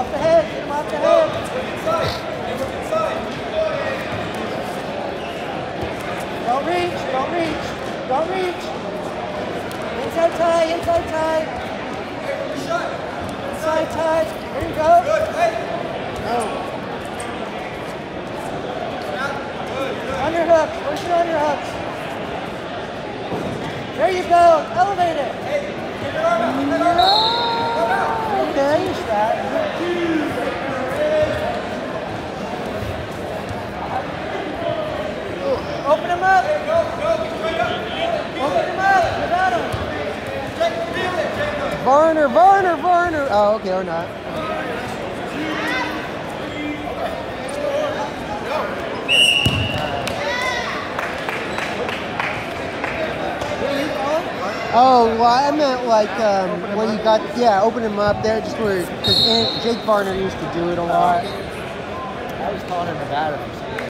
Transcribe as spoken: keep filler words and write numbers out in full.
Off the head, get him off the head. Don't reach, don't reach, don't reach. Inside tie, inside tie. Inside tie. There you go. No. Underhooks, push your underhooks. There you go, elevate it. No. Okay. Finish that. Open him up. Open him up. Without him. Varner, Varner, Varner. Oh, okay, or not. Oh, well, I meant like um, when you got, yeah, open him up there, just where, because Jake Varner used to do it a lot. I was calling him a batter.